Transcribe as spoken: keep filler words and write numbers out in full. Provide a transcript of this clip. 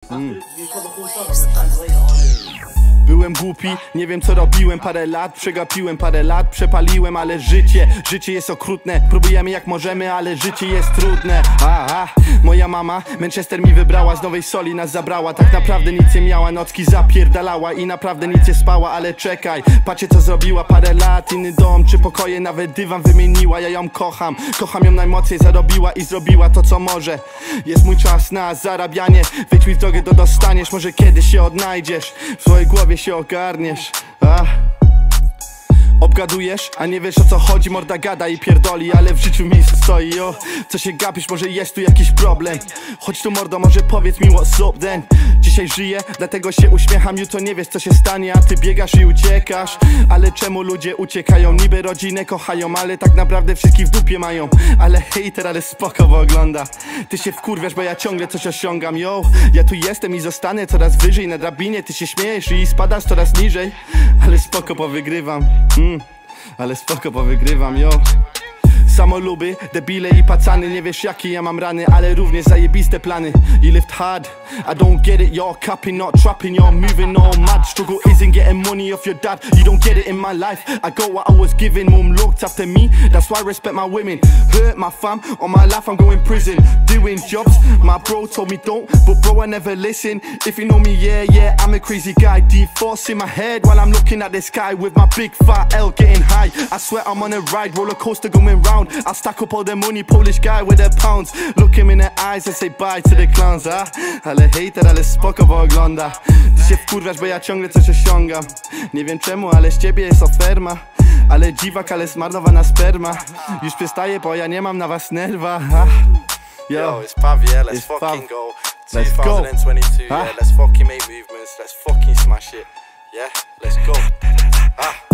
Mm. Byłem głupi, nie wiem co robiłem parę lat, przegapiłem parę lat, przepaliłem, ale życie, życie jest okrutne. Próbujemy jak możemy, ale życie jest trudne. Aha, moja mama Manchester mi wybrała, z Nowej Soli nas zabrała. Tak naprawdę nic nie miała, nocki zapierdalała i naprawdę nic nie spała, ale czekaj, patrzcie co zrobiła parę lat. Inny dom czy pokoje, nawet dywan wymieniła. Ja ją kocham, kocham ją najmocniej, zarobiła i zrobiła to co może. Jest mój czas na zarabianie, wyjdź mi w drogę, to dostaniesz. Może kiedyś się odnajdziesz, w swojej głowie się ogarniesz. A. Obgadujesz, a nie wiesz o co chodzi, morda gada i pierdoli, ale w życiu miejsce stoi, o. Co się gapisz, może jest tu jakiś problem. Chodź tu mordo, może powiedz mi what's up then. Dzisiaj żyję, dlatego się uśmiecham, jutro nie wiesz co się stanie, a ty biegasz i uciekasz. Ale czemu ludzie uciekają? Niby rodzinę kochają, ale tak naprawdę wszystkich w dupie mają. Ale hejter, ale spoko, bo ogląda. Ty się wkurwiasz, bo ja ciągle coś osiągam, yo. Ja tu jestem i zostanę coraz wyżej na drabinie. Ty się śmiejesz i spadasz coraz niżej, ale spoko, bo wygrywam. mm. Ale spoko, bo wygrywam, yo. Samoluby, debile i pacany. Nie wiesz jakie ja mam rany, ale również zajebiste plany. You lift hard, I don't get it. You're capping, not trapping, you're moving all mad. Struggle isn't getting money off your dad. You don't get it in my life, I got what I was given. Mom looked after me, that's why I respect my women. Hurt my fam, on my life I'm going prison. Doing jobs, my bro told me don't, but bro I never listen. If you know me, yeah, yeah, I'm a crazy guy. D-force in my head while I'm looking at the sky with my big fat L getting high. I swear I'm on a ride, roller coaster going round. I stack up all the money, Polish guy with the pounds. Look him in the eyes and say bye to the clowns, ah. Ale hater, ale spoko, bo ogląda. Ty się wkurwiasz, bo ja ciągle coś osiągam. Nie wiem czemu, ale z ciebie jest oferma. Ale dziwak, ale zmarnowana sperma. Już przestaję, bo ja nie mam na was nerwa, ah. Yo, Yo, it's Pav, yeah, let's it's fucking Pav. go. Let's go. twenty twenty-two, Ah. yeah, let's fucking make movements, let's fucking smash it. Yeah, let's go. Ah.